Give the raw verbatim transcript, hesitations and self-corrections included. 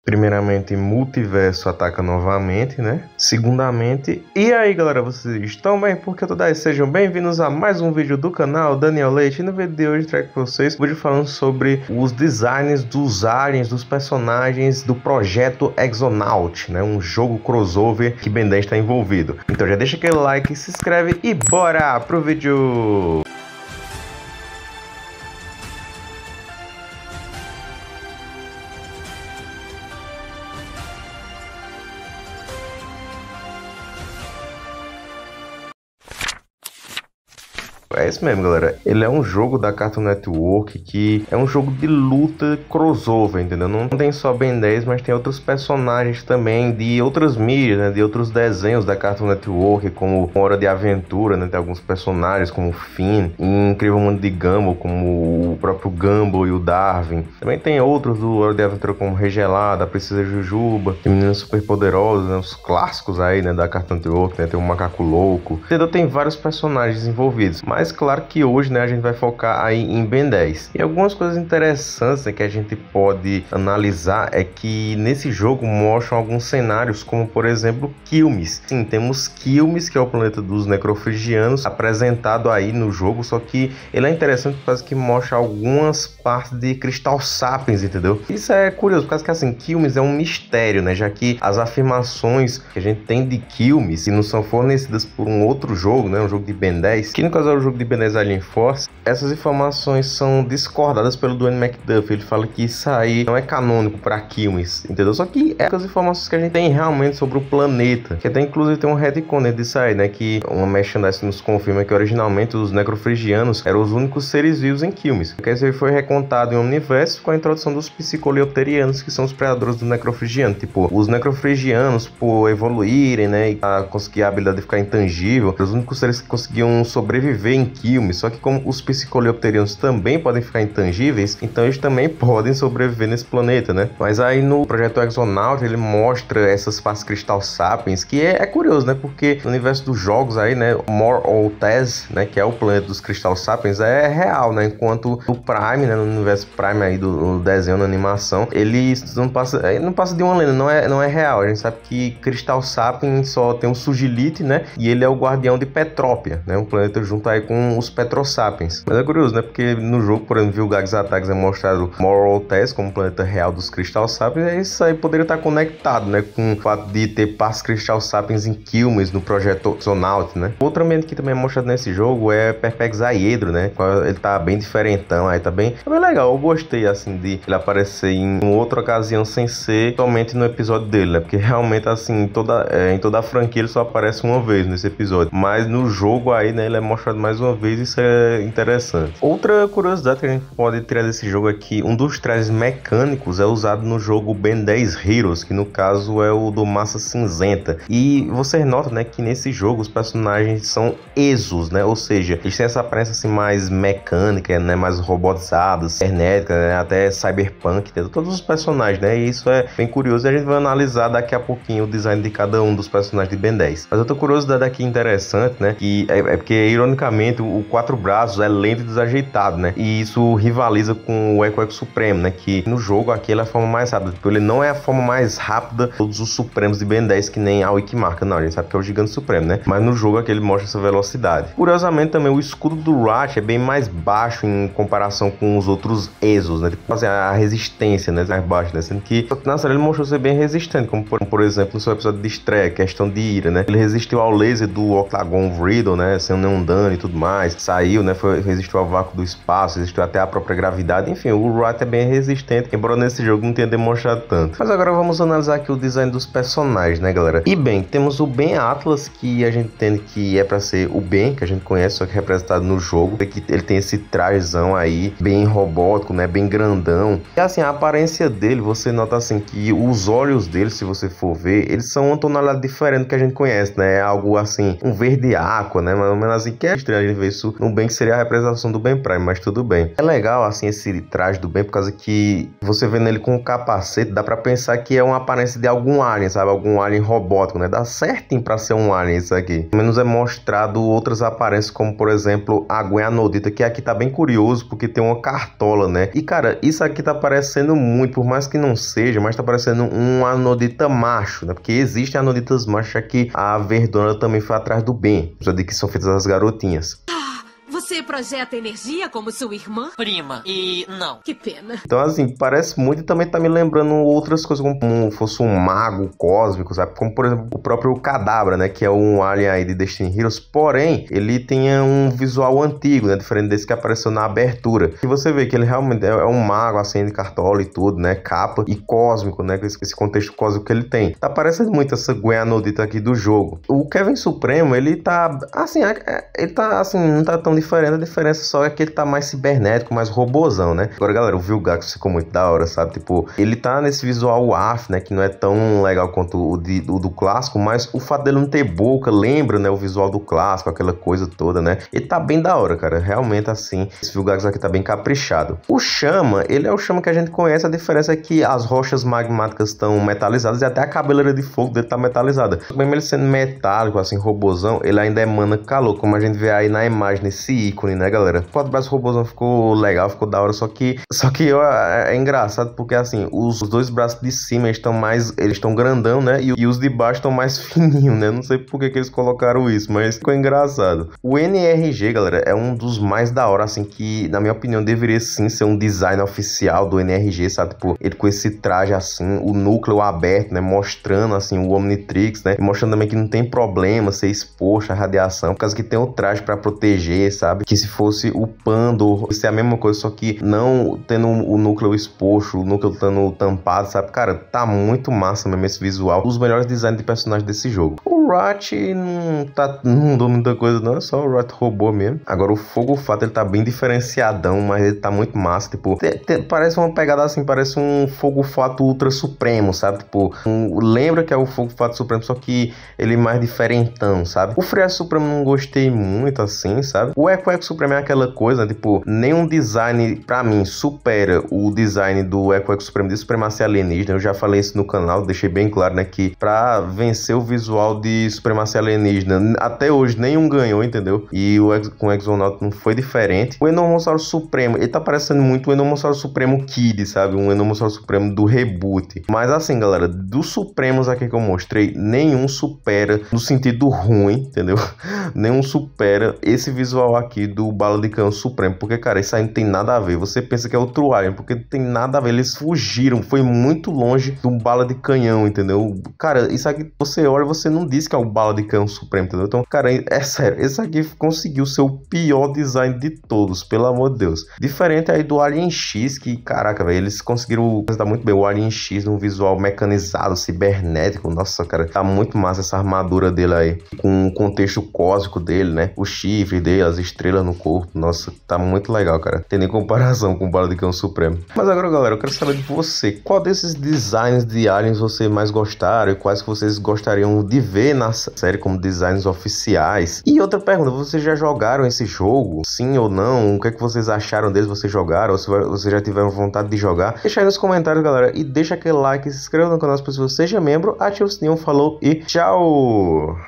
Primeiramente, Multiverso ataca novamente, né? Segundamente, e aí galera, vocês estão bem? Porque tudo aí, sejam bem-vindos a mais um vídeo do canal Daniel Leite. E no vídeo de hoje trago para vocês um vídeo falando sobre os designs dos aliens, dos personagens do projeto Exonaut, né? Um jogo crossover que Ben dez está envolvido. Então já deixa aquele like, se inscreve e bora pro vídeo! É isso mesmo, galera. Ele é um jogo da Cartoon Network que é um jogo de luta crossover, entendeu? Não tem só Ben dez, mas tem outros personagens também de outras mídias, né? De outros desenhos da Cartoon Network, como Hora de Aventura, né? Tem alguns personagens como o Finn, em Incrível Mundo de Gumball, como o próprio Gumball e o Darwin. Também tem outros do Hora de Aventura, como Regelada, a Princesa Jujuba, tem Meninas Superpoderosas, né? Os clássicos aí, né? Da Cartoon Network, né? Tem o Macaco Louco. Entendeu? Tem vários personagens envolvidos, mas claro que hoje, né, a gente vai focar aí em Ben dez. E algumas coisas interessantes, né, que a gente pode analisar é que nesse jogo mostram alguns cenários, como por exemplo Quilmes. Sim, temos Quilmes, que é o planeta dos necrofrigianos, apresentado aí no jogo, só que ele é interessante por causa que mostra algumas partes de Crystal Sapiens, entendeu? Isso é curioso, por causa que assim, Quilmes é um mistério, né, já que as afirmações que a gente tem de Quilmes, que não são fornecidas por um outro jogo, né, um jogo de Ben dez, que no caso é o jogo de Ben dez Alien Force, essas informações são discordadas pelo Dwayne McDuffie. Ele fala que isso aí não é canônico para Quilmes, entendeu? Só que é as informações que a gente tem realmente sobre o planeta, que até inclusive tem um retcon disso aí, né, que uma merchandise nos confirma que originalmente os necrofrigianos eram os únicos seres vivos em Quilmes, que esse foi recontado em Omniverse com a introdução dos psicoleopterianos, que são os predadores do necrofrigiano. Tipo, os necrofrigianos, por evoluírem, né, e a conseguir a habilidade de ficar intangível, os únicos seres que conseguiam sobreviver em Quilmes. Só que como os psicoleopterianos também podem ficar intangíveis, então eles também podem sobreviver nesse planeta, né? Mas aí no projeto Exonaut ele mostra essas faces Crystal Sapiens, que é, é curioso, né? Porque no universo dos jogos aí, né, More or Tez, né, que é o planeta dos Crystal Sapiens, é real, né? Enquanto no Prime, né, no universo Prime aí do, do desenho, na animação, ele não passa, ele não passa de uma lenda, não é, não é real. A gente sabe que Crystal Sapiens só tem um Sugilite, né? E ele é o guardião de Petrópia, né? Um planeta junto aí com os Petrosapiens. Mas é curioso, né? Porque no jogo, por exemplo, o Gags Attacks é mostrado Moral Test como planeta real dos Crystal Sapiens, e isso aí poderia estar conectado, né? Com o fato de ter partes Crystal Sapiens em Quilmes no projeto Exonaut, né? Outro ambiente que também é mostrado nesse jogo é Perpex Aedro, né? Ele tá bem diferentão, aí tá bem, tá bem legal. Eu gostei, assim, de ele aparecer em outra ocasião sem ser somente no episódio dele, né? Porque realmente, assim, em toda, é, em toda a franquia ele só aparece uma vez nesse episódio. Mas no jogo aí, né? Ele é mostrado mais uma vez. Isso é interessante. Outra curiosidade que a gente pode tirar desse jogo é que um dos trajes mecânicos é usado no jogo Ben dez Heroes, que no caso é o do Massa Cinzenta. E você nota, né, que nesse jogo os personagens são exos, né? Ou seja, eles têm essa aparência assim mais mecânica, né, mais robotizados, cibernética, né, até cyberpunk, tem todos os personagens, né? E isso é bem curioso e a gente vai analisar daqui a pouquinho o design de cada um dos personagens de Ben dez. Mas outra curiosidade aqui interessante, né, que é, é porque ironicamente o Quatro Braços é lento e desajeitado, né? E isso rivaliza com o Eco Eco Supremo, né? Que no jogo aqui ele é a forma mais rápida. Tipo, ele não é a forma mais rápida de todos os Supremos de Ben dez, que nem a Wikimarca. Não, a gente sabe que é o Gigante Supremo, né? Mas no jogo aqui ele mostra essa velocidade. Curiosamente também o escudo do Ratch é bem mais baixo em comparação com os outros Exos, né? Tipo assim, a resistência, né? Mais baixa, né? Sendo que na série ele mostrou ser bem resistente, como por, por exemplo no seu episódio de estreia, questão de ira, né? Ele resistiu ao laser do Octagon Riddle, né? Sem nenhum dano e tudo mais. Saiu, né? Foi, resistiu ao vácuo do espaço, resistiu até à própria gravidade. Enfim, o Rat é bem resistente, embora nesse jogo não tenha demonstrado tanto. Mas agora vamos analisar aqui o design dos personagens, né, galera? E bem, temos o Ben Atlas, que a gente entende que é pra ser o Ben, que a gente conhece, só que representado no jogo. Ele tem esse trajezão aí, bem robótico, né? Bem grandão. E assim, a aparência dele, você nota assim que os olhos dele, se você for ver, eles são uma tonalidade diferente do que a gente conhece, né? É algo assim, um verde aqua, né? Mais ou menos assim, que é estranho ele vê isso no Ben, que seria a representação do Ben Prime, mas tudo bem. É legal, assim, esse traje do Ben, por causa que você vendo ele com o capacete, dá pra pensar que é uma aparência de algum alien, sabe? Algum alien robótico, né? Dá certinho pra ser um alien isso aqui. Pelo menos é mostrado outras aparências, como, por exemplo, a Gwen Anodita, que aqui tá bem curioso, porque tem uma cartola, né? E, cara, isso aqui tá parecendo muito, por mais que não seja, mas tá parecendo um Anodita macho, né? Porque existem Anoditas machos aqui. A Verdona também foi atrás do Ben, já de que são feitas as garotinhas. Você projeta energia como sua irmã? Prima. E não. Que pena. Então, assim, parece muito e também tá me lembrando outras coisas, como fosse um mago cósmico, sabe? Como, por exemplo, o próprio Kadabra, né? Que é um alien aí de Destiny Heroes. Porém, ele tinha um visual antigo, né? Diferente desse que apareceu na abertura. E você vê que ele realmente é um mago, assim, de cartola e tudo, né? Capa e cósmico, né? Esse contexto cósmico que ele tem. Tá parecendo muito essa Gwen Anodita aqui do jogo. O Kevin Supremo, ele tá, assim, ele tá, assim, não tá tão diferente. A diferença só é que ele tá mais cibernético, mais robozão, né? Agora, galera, o Vilgax ficou muito da hora, sabe? Tipo, ele tá nesse visual W A F, né? Que não é tão legal quanto o, de, o do clássico, mas o fato dele não ter boca lembra, né? O visual do clássico, aquela coisa toda, né? Ele tá bem da hora, cara. Realmente, assim, esse Vilgax aqui tá bem caprichado. O Chama, ele é o Chama que a gente conhece. A diferença é que as rochas magmáticas estão metalizadas e até a cabeleira de fogo dele tá metalizada. Mesmo ele sendo metálico, assim, robozão, ele ainda emana calor, como a gente vê aí na imagem nesse ícone, né, galera? O quatro braços robôzão ficou legal, ficou da hora, só que só que ó, é engraçado porque, assim, os, os dois braços de cima estão mais, eles estão grandão, né, e, e os de baixo estão mais fininhos, né? Não sei por que que eles colocaram isso, mas ficou engraçado. O N R G, galera, é um dos mais da hora, assim, que, na minha opinião, deveria sim ser um design oficial do N R G, sabe? Tipo, ele com esse traje, assim, o núcleo aberto, né, mostrando, assim, o Omnitrix, né, e mostrando também que não tem problema ser exposto à radiação, por causa que tem o traje pra proteger, sabe? Que se fosse o Pandor, isso é a mesma coisa, só que não tendo o núcleo exposto, o núcleo estando tampado, sabe? Cara, tá muito massa mesmo esse visual. Os melhores designs de personagens desse jogo. O Rat não tá, não mudou muita coisa não, é só o Rat robô mesmo. Agora o Fogo Fato, ele tá bem diferenciadão, mas ele tá muito massa, tipo, te, te, parece uma pegada assim, parece um Fogo Fato Ultra Supremo, sabe? Tipo, um, lembra que é o Fogo Fato Supremo, só que ele é mais diferentão, sabe? O Freia Supremo não gostei muito, assim, sabe? O Eco Eco Supremo é aquela coisa, tipo, nenhum design, pra mim, supera o design do Eco Eco Supremo de Supremacia Alienígena. Eu já falei isso no canal, deixei bem claro, né, que pra vencer o visual de Supremacia Alienígena, até hoje nenhum ganhou, entendeu? E o Ex com o Exonaut não foi diferente. O Enormossauro Supremo, ele tá parecendo muito o Enormossauro Supremo Kid, sabe? Um Enormossauro Supremo do reboot. Mas assim, galera, dos Supremos aqui que eu mostrei, nenhum supera no sentido ruim, entendeu? Nenhum supera esse visual aqui do Bala de Canhão Supremo, porque, cara, isso aí não tem nada a ver. Você pensa que é outro Alien, porque não tem nada a ver. Eles fugiram, foi muito longe do Bala de Canhão, entendeu? Cara, isso aqui, você olha, você não diz que é o Bala de Canhão Supremo, entendeu? Então, cara, é sério, esse aqui conseguiu ser o pior design de todos, pelo amor de Deus. Diferente aí do Alien X, que, caraca, velho, eles conseguiram apresentar muito bem o Alien X num visual mecanizado, cibernético. Nossa, cara, tá muito massa essa armadura dele aí, com o contexto cósmico dele, né? O chifre dele, as estrelas no corpo. Nossa, tá muito legal, cara. Tem nem comparação com o Bala de Canhão Supremo. Mas agora, galera, eu quero saber de você. Qual desses designs de aliens você mais gostaram e quais que vocês gostariam de ver na série como designs oficiais? E outra pergunta, vocês já jogaram esse jogo? Sim ou não? O que é que vocês acharam deles? Vocês jogaram? Ou se vocês já tiveram vontade de jogar? Deixa aí nos comentários, galera. E deixa aquele like, se inscreva no canal se você seja membro, ative o sininho, falou e tchau!